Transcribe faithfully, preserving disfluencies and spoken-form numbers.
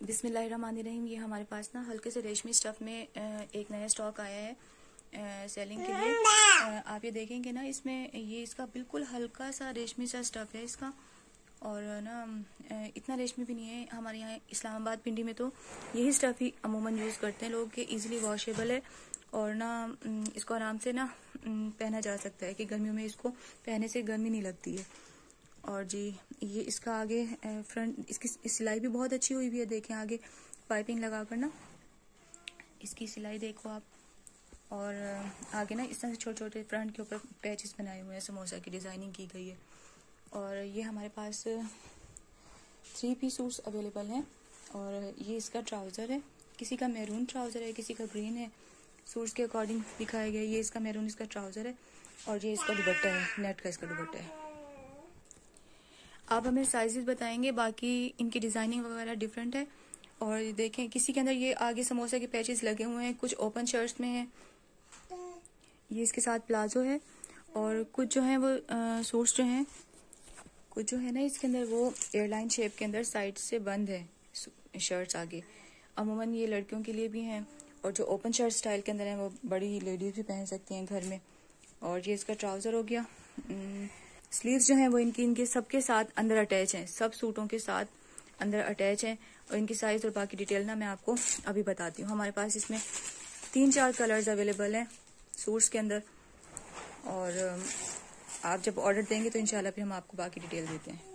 बिस्मिल्लाहिर्रहमानिर्रहीम। ये हमारे पास ना हल्के से रेशमी स्टफ में एक नया स्टॉक आया है सेलिंग के लिए। आप ये देखेंगे ना, इसमें ये इसका बिल्कुल हल्का सा रेशमी सा स्टफ है इसका, और ना इतना रेशमी भी नहीं है। हमारे यहाँ इस्लामाबाद पिंडी में तो यही स्टफ ही अमूमन यूज़ करते हैं लोग, कि इजीली वॉशेबल है और ना इसको आराम से ना पहना जा सकता है, कि गर्मियों में इसको पहनने से गर्मी नहीं लगती है। और जी ये इसका आगे फ्रंट इसकी सिलाई भी बहुत अच्छी हुई भी है। देखें आगे पाइपिंग लगा कर ना इसकी सिलाई देखो आप, और आगे ना इस तरह से छोटे छोटे फ्रंट के ऊपर पैचेस बनाए हुए हैं, समोसा की डिज़ाइनिंग की गई है। और ये हमारे पास थ्री पीस सूट्स अवेलेबल हैं, और ये इसका ट्राउज़र है, किसी का मैरून ट्राउज़र है, किसी का ग्रीन है, सूट्स के अकॉर्डिंग दिखाया गया। ये इसका मैरून इसका ट्राउज़र है, और ये इसका दुपट्टा है, नेट का इसका दुपट्टा है। आप हमें साइजेस बताएंगे, बाकी इनकी डिज़ाइनिंग वगैरह डिफरेंट है। और देखें किसी के अंदर ये आगे समोसा के पैचेस लगे हुए हैं, कुछ ओपन शर्ट्स में है, ये इसके साथ प्लाजो है, और कुछ जो है वो सूट्स जो हैं कुछ जो है ना इसके अंदर वो एयरलाइन शेप के अंदर साइड से बंद है शर्ट्स आगे। अमूमन ये लड़कियों के लिए भी हैं, और जो ओपन शर्ट स्टाइल के अंदर है वो बड़ी लेडीज भी पहन सकती हैं घर में। और ये इसका ट्राउज़र हो गया। स्लीव्स जो हैं वो इनकी इनके सबके साथ अंदर अटैच हैं, सब सूटों के साथ अंदर अटैच हैं। और इनकी साइज़ और बाकी डिटेल ना मैं आपको अभी बताती हूँ। हमारे पास इसमें तीन चार कलर्स अवेलेबल हैं सूट्स के अंदर, और आप जब ऑर्डर देंगे तो इंशाल्लाह फिर हम आपको बाकी डिटेल देते हैं।